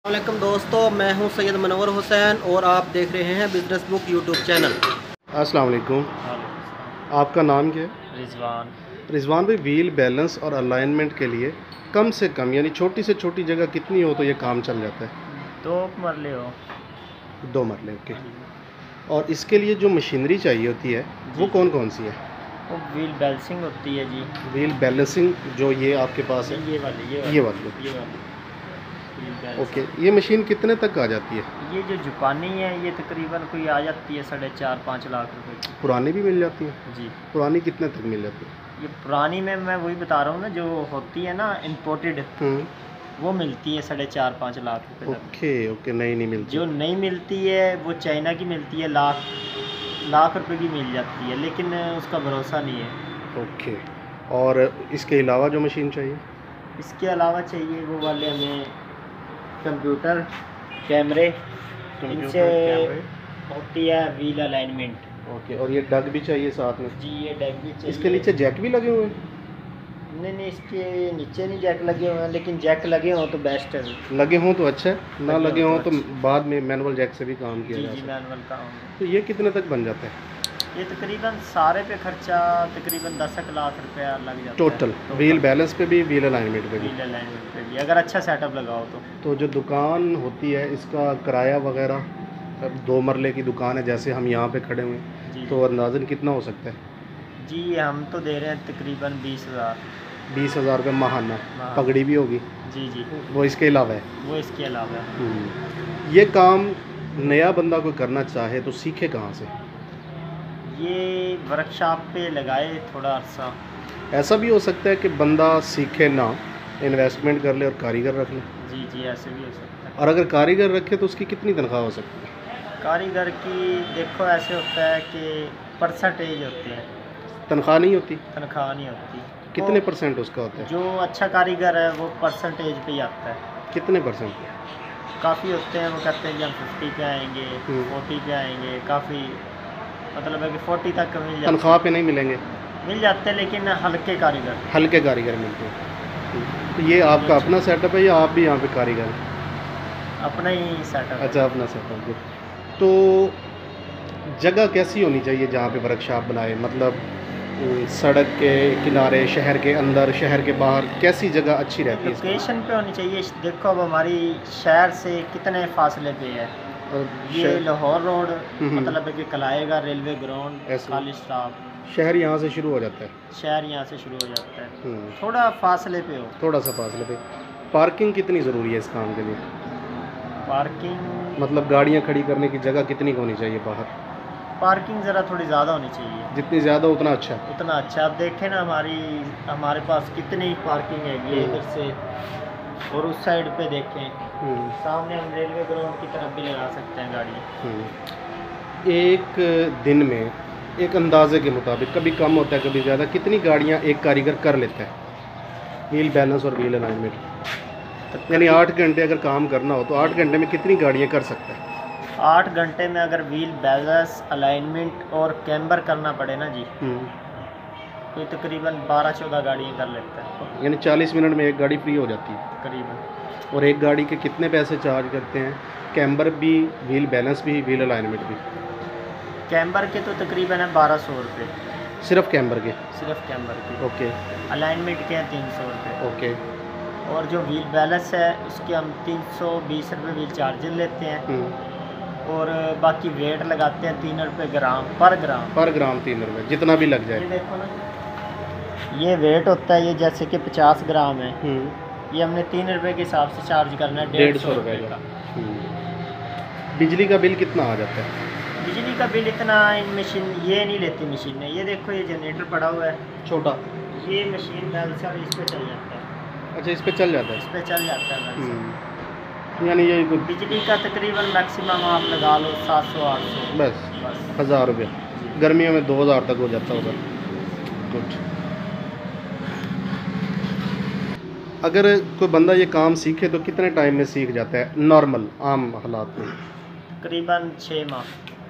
वालेकुम दोस्तों, मैं हूं सैयद मनवर हुसैन और आप देख रहे हैं बिज़नेस बुक यूट्यूब चैनल। अस्सलाम वालेकुम। आपका नाम क्या है? रिजवान। रिजवान भाई, व्हील बैलेंस और अलाइनमेंट के लिए कम से कम यानी छोटी से छोटी जगह कितनी हो तो ये काम चल जाता है? 2 मरले हो। 2 मरले, ओके। और इसके लिए जो मशीनरी चाहिए होती है वो कौन कौन सी है? वो व्हील बैलेंसिंग होती है जी। व्हील बैलेंसिंग जो ये आपके पास है, ये वाली ये वाली, व्हील ओके। बैलेंसिंग। ये मशीन कितने तक आ जाती है? ये जो जापानी है ये तकरीबन कोई आ जाती है 4.5-5 लाख रुपए की। पुरानी भी मिल जाती है? जी। पुरानी कितने तक मिल जाती है? ये पुरानी में मैं वही बता रहा हूँ ना, जो होती है ना इम्पोर्टेड, वो मिलती है 4.5-5 लाख रुपए तक। ओके ओके, नहीं मिलती। जो नहीं मिलती है वो चाइना की मिलती है, लाख रुपए की मिल जाती है, लेकिन उसका भरोसा नहीं है। ओके। और इसके अलावा जो मशीन चाहिए? इसके अलावा चाहिए वो वाले हमें कंप्यूटर, कैमरे, इनसे होती है व्हील अलाइनमेंट। ओके। और ये डग भी चाहिए साथ में? जी, ये डैक भी चाहिए। इसके नीचे जैक भी लगे हुए हैं? नहीं, इसके नीचे नहीं जैक लगे हुए हैं, लेकिन जैक लगे हों तो बेस्ट है। लगे हों तो अच्छा है, ना लगे हों तो अच्छा। बाद में मैनुअल जैक से भी काम किया जा जी, सकता है। मैनुअल का होंगे। तो ये कितने तक बन जाता है? ये तकरीबन सारे पे खर्चा तकरीबन 10 लाख रुपया लग जाता है टोटल व्हील बैलेंस पे भी, व्हील अलाइनमेंट पे भी? व्हील अलाइनमेंट पे भी अगर अच्छा सेटअप लगाओ तो जो दुकान होती है इसका किराया वगैरह, अब 2 मरले की दुकान है जैसे हम यहाँ पे खड़े हुए हैं, जी। तो अंदाज़न कितना हो सकता है? जी, हम तो दे रहे हैं तकरीबन 20,000। 20,000 रुपये माहाना। हाँ। पगड़ी भी होगी? जी जी, वो इसके अलावा है? वो इसके अलावा है। ये काम नया बंदा कोई करना चाहे तो सीखे कहाँ से? ये वर्कशॉप पे लगाए थोड़ा अरसा। ऐसा भी हो सकता है कि बंदा सीखे ना, इन्वेस्टमेंट कर ले और कारीगर रख ले? जी जी, ऐसे भी हो सकता है। और अगर कारीगर रखे तो उसकी कितनी तनख्वाह हो सकती है? कारीगर की देखो ऐसे होता है कि परसेंटेज होते हैं, तनख्वाह नहीं होती? तनख्वाह नहीं होती। कितने वो परसेंट उसका होता है? जो अच्छा कारीगर है वो परसेंटेज पे ही आता है। कितने परसेंट? काफ़ी होते हैं, वो कहते हैं कि हम 50 पे आएंगे, 40 पे आएंगे, काफ़ी मतलब है कि 40 तक मिल जाते तनख्वाह पे नहीं मिलेंगे? मिल जाते हैं, लेकिन हल्के कारीगर। हल्के कारीगर मिलते हैं। तो ये आपका अपना सेटअप है या आप भी यहाँ पे कारीगर हैं? अपना ही सेटअप है। अच्छा, अपना सेटअप है। तो जगह कैसी होनी चाहिए जहाँ पे वर्कशॉप बनाए? मतलब सड़क के किनारे, शहर के अंदर, शहर के बाहर, कैसी जगह अच्छी रहती है इसके लिए? लोकेशन पे होनी चाहिए। देखो अब हमारी शहर से कितने फासले पे है। और ये लाहौर रोड हम्म। मतलब है कि कलाएगा रेलवे ग्राउंड, ऐसे। खालिद स्टाफ, शहर यहाँ से शुरू हो जाता है? शहर यहाँ से शुरू हो जाता है। थोड़ा फासले पे हो। थोड़ा सा फासले पे। पार्किंग कितनी ज़रूरी है इस काम के लिए? पार्किंग मतलब गाड़ियाँ खड़ी करने की जगह कितनी होनी चाहिए बाहर? पार्किंग ज़रा थोड़ी ज़्यादा होनी चाहिए। जितनी ज़्यादा उतना अच्छा। उतना अच्छा। आप देखें ना हमारे पास कितनी पार्किंग है, ये इधर से और उस साइड पे देखें, सामने हम रेलवे ग्राउंड की तरफ भी लगा सकते हैं गाड़ी। एक दिन में एक अंदाजे के मुताबिक, कभी कम होता है कभी ज़्यादा, कितनी गाड़ियाँ एक कारीगर कर लेता है व्हील बैलेंस और व्हील अलाइनमेंट? यानी 8 घंटे अगर काम करना हो तो 8 घंटे में कितनी गाड़ियाँ कर सकता है? 8 घंटे में अगर व्हील बैलेंस, अलाइनमेंट और कैम्बर करना पड़े ना जी, तो तकरीबन 12-14 गाड़ियाँ कर लेता है। यानी 40 मिनट में एक गाड़ी फ्री हो जाती है तकरीबन। और एक गाड़ी के कितने पैसे चार्ज करते हैं? कैम्बर भी, व्हील बैलेंस भी, व्हील अलाइनमेंट भी? कैम्बर के तो तकरीबन है 1200 रुपये। सिर्फ कैम्बर के? सिर्फ कैम्बर के। ओके अलाइनमेंट के हैं 300 रुपये। ओके। और जो व्हील बैलेंस है उसके हम 320 रुपये व्हील चार्जर लेते हैं। और बाकी वेट लगाते हैं 3 रुपये ग्राम पर ग्राम। पर ग्राम 3 रुपये, जितना भी लग ये जाए। देखो ना, ये वेट होता है, ये जैसे कि 50 ग्राम है, ये हमने 3 रुपये के हिसाब से चार्ज करना है, 150 रुपये का। बिजली का बिल कितना आ जाता है? बिजली का बिल इतना इन मशीन ये नहीं लेती मशीन है। ये देखो, ये जनरेटर पड़ा हुआ है छोटा, ये मशीन बैलेंसर इस पे चल जाता है। अच्छा, इस पे चल जाता है? इस पे चल जाता है बैलेंसर। यानी ये कुछ बिजली का तकरीबन मैक्सिमम आप लगा लो 700-800 बस बस। 1000 रुपये। गर्मियों में 2000 तक हो जाता होगा कुछ। अगर कोई बंदा ये काम सीखे तो कितने टाइम में सीख जाता है नॉर्मल आम हालात में? तकरीबन 6 माह।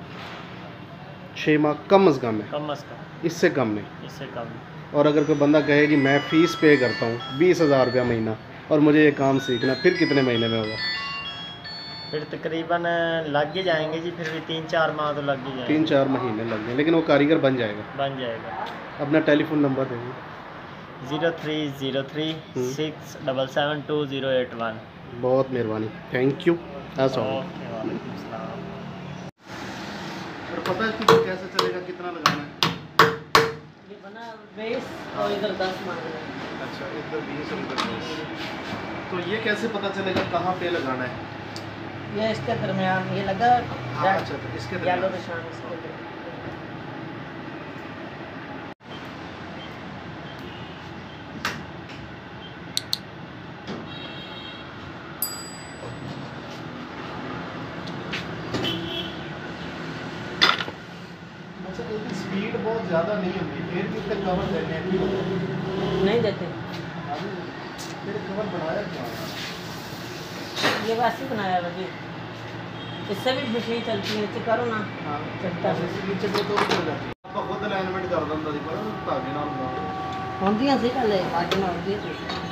6 माह कम अज़ कम है? कम अज़ कम, इससे कम नहीं? इससे कम। और अगर कोई बंदा कहे कि मैं फ़ीस पे करता हूँ 20,000 रुपया महीना और मुझे ये काम सीखना, फिर कितने महीने में होगा? फिर तकरीबन लग ही जाएंगे जी, फिर भी 3-4 माह तो लग ही जाएंगे। 3-4 महीने लग गए, लेकिन वो कारीगर बन जाएगा। बन जाएगा। अपना टेलीफोन नंबर देंगे। 03036772 081। बहुत मेहरबानी, थैंक यू। ओके, वालेकुम अस्सलाम। और पता है तुझे कैसे चलेगा, कितना लगाना है? ये बना 20 और इधर 10 मांग रहे हैं। अच्छा, इधर 20 और इधर 20। तो ये कैसे पता चलेगा कहाँ पे लगाना है? ये इसके दरमियान ये लगा। हाँ, अच्छा, तो इसके येलो दरमियान। निशान इसके दरमियान। अच्छा, इसकी स्पीड बहुत ज़्यादा नहीं होती, फिर भी इसका कवर देते हैं, ठीक होता है? नहीं देते, फिर कवर बनाया क्या? ये वैसे ही बनाया हुआ जी। इससे भी मशीन चलती है, नीचे करो ना। हाँ, चलता है। नीचे को तो चल जाती है। आपको खुद अलाइनमेंट कर दिंदा दी, पर धागे नाल बनाओ। होंदियां सी पहले, आज ना होंदी सी।